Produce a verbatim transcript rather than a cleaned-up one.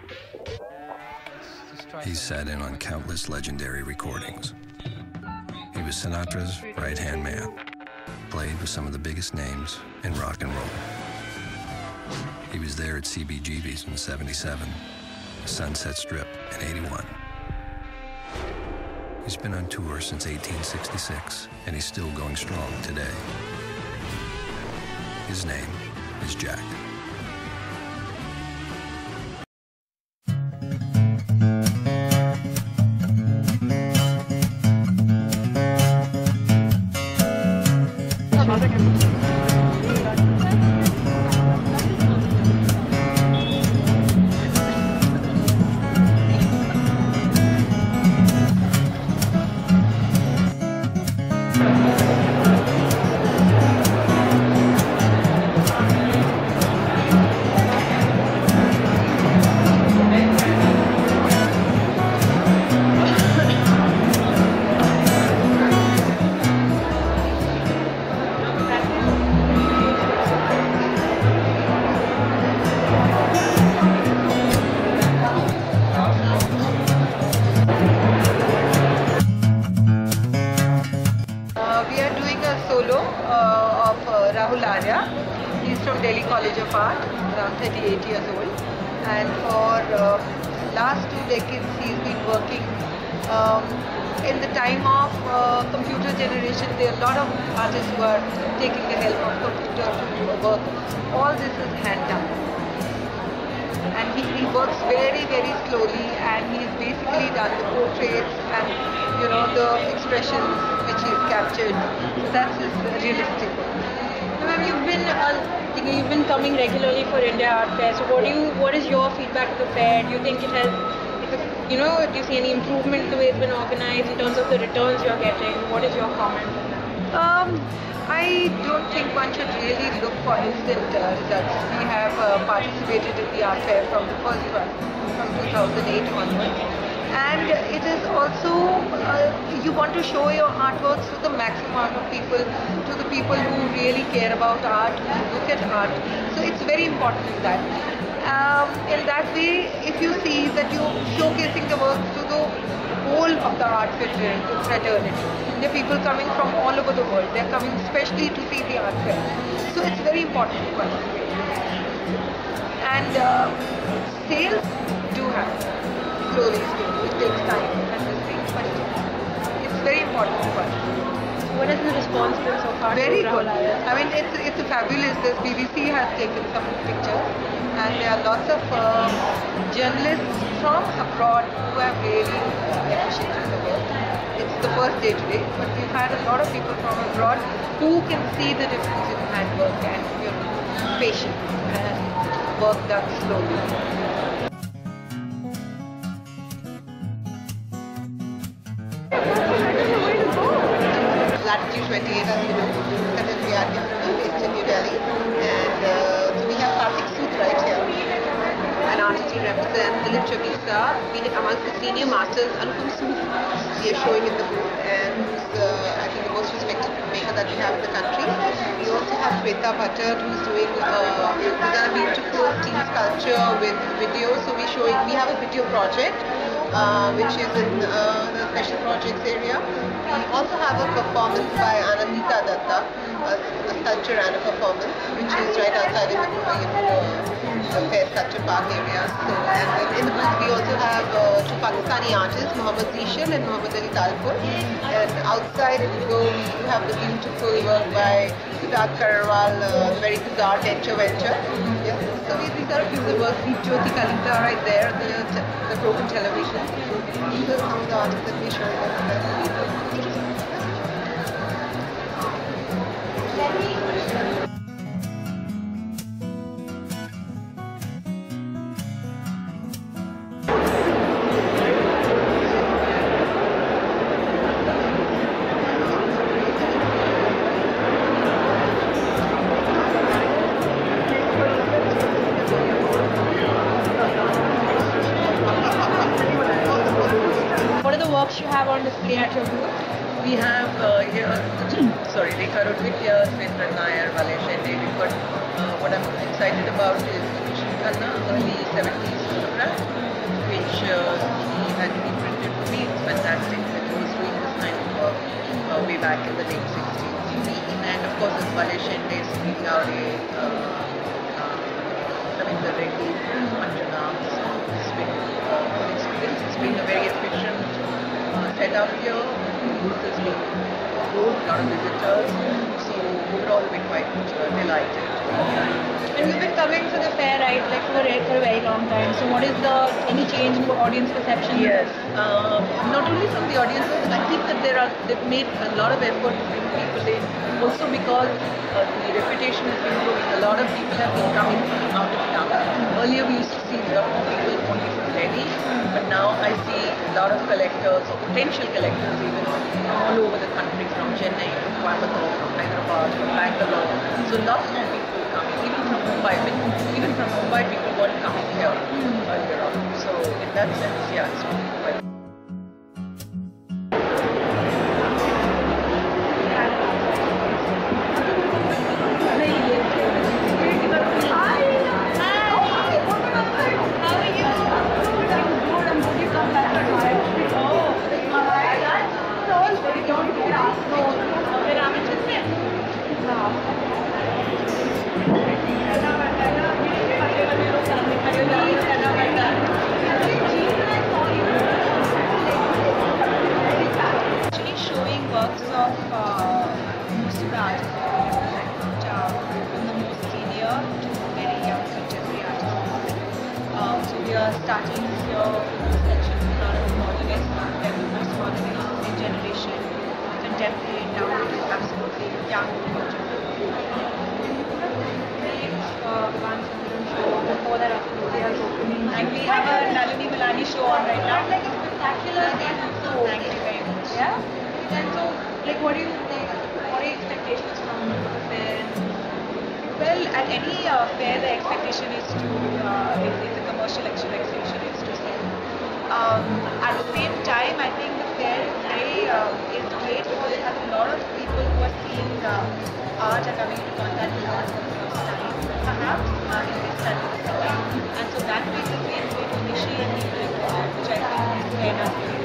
He's sat in on countless legendary recordings. He was Sinatra's right-hand man, played with some of the biggest names in rock and roll. He was there at C B G B's in seventy-seven, Sunset Strip in eighty-one. He's been on tour since eighteen sixty-six, and he's still going strong today. His name is Jack. He's from Delhi College of Art, around thirty-eight years old, and for uh, last two decades he's been working um, in the time of uh, computer generation. There are a lot of artists who are taking the help of computer to do a work. All this is hand done, and he, he works very very slowly, and he's basically done the portraits and you know the expressions which he's captured. So that's his realistic work. Ma'am, you've been uh, you've been coming regularly for India Art Fair. So what do you what is your feedback of the fair? Do you think it has, you know, do you see any improvement the way it's been organized in terms of the returns you're getting? What is your comment? Um, I don't think one should really look for instant uh, results. We have uh, participated in the art fair from the first one, from two thousand eight onwards. And it is also, uh, you want to show your artworks to the maximum amount of people, to the people who really care about art, who look at art. So it's very important in that. Um, in that way, if you see that you're showcasing the works to the whole of the art fraternity. There are people coming from all over the world. They're coming especially to see the art fair. So it's very important to participate. And uh, sales do happen. Slowly, slowly. It takes time at this rate, but it's very important to participate. What has the response been so far? Very good. I mean, it's it's a fabulous. This B B C has taken some pictures, and there are lots of uh, journalists from abroad who have really uh, appreciated the work. It's the first day today, but we've had a lot of people from abroad who can see the difference in handwork and you know, patience and work done slowly. Latitude twenty-eight, as you know, that is we are based in New Delhi, and uh, so we have Karthik Sood right here, an artist who represents Dilip Chavisa. We amongst the senior masters, Anupam Sood, we are showing in the booth, and who's uh, I think the most respected maker that we have in the country. We also have Shweta Bhattad, who's doing uh, who's done a beautiful steel sculpture with video. So we showing we have a video project. Uh, which is in uh, the special projects area. We also have a performance by Anandita Datta, a, a sculpture and a performance, which is right outside in the, you know, the, the Fair Sculpture Park area. So, and in the booth we also have uh, two Pakistani artists, Mohammad Zishan and Mohammad Ali Talpur. And outside if you go, we have the beautiful work by Siddharth Karwal, uh, the very good art venture venture. Yeah. So we, these are a few of the works. Jyoti Kalita right there, the, the broken television. These are some of the artists that we show them. You have on display at your booth? We have uh, here, sorry, Rekha Rudvik here, Svetran Nair, Valesh Shende. We've got uh, what I'm excited about is Khanna, early seventies photograph. the late sixties. And of course, there's Malesh Shende, Sunil Gowde, uh, uh, Ravinder Reddy, Anjana. It's been a good experience. It's been a very efficient uh, setup here. This has been good, a lot of visitors. So overall, we've been quite uh, delighted. And you've been coming to the fair, right, like for a, for a very long time. So what is the any change in audience perception? Yes, uh, not only from the audiences, I think that there are they've made a lot of effort to bring people in. Also because uh, the reputation has been growing. A lot of people have been coming from out of town. Earlier we used to see a lot more people only from Delhi, but now I see a lot of collectors or potential collectors even all over the country, from Chennai, from Coimbatore, from Hyderabad, from Bangalore. So lots more people coming, even from Mumbai. I mean, even from Mumbai, people weren't coming here earlier on. So in that sense, yeah, it's been quite. Actually showing works of uh, most of the artists uh, from the most senior to very young contemporary artists. Um, so we are starting here with this section with a lot of modernists, then most modernists, new generation, contemporary, now to absolutely young contemporary. Uh, one show before that, absolutely are opening. Like we have a Nalini Milani show on right now. Like a spectacular and so thank you very much. Yeah. And so, like, what do you think? What are your expectations from the fair? Well, at any uh, fair, the expectation is to, uh, is, is a commercial exhi- exhibition is to sell. Um, at the same time, I think the fair is very uh, is great because it has a lot of people who are seeing uh, art are coming into contact with art for the first time, perhaps uh, in this type of setting. And so that makes a great way to initiate people into art, which I think is fair enough.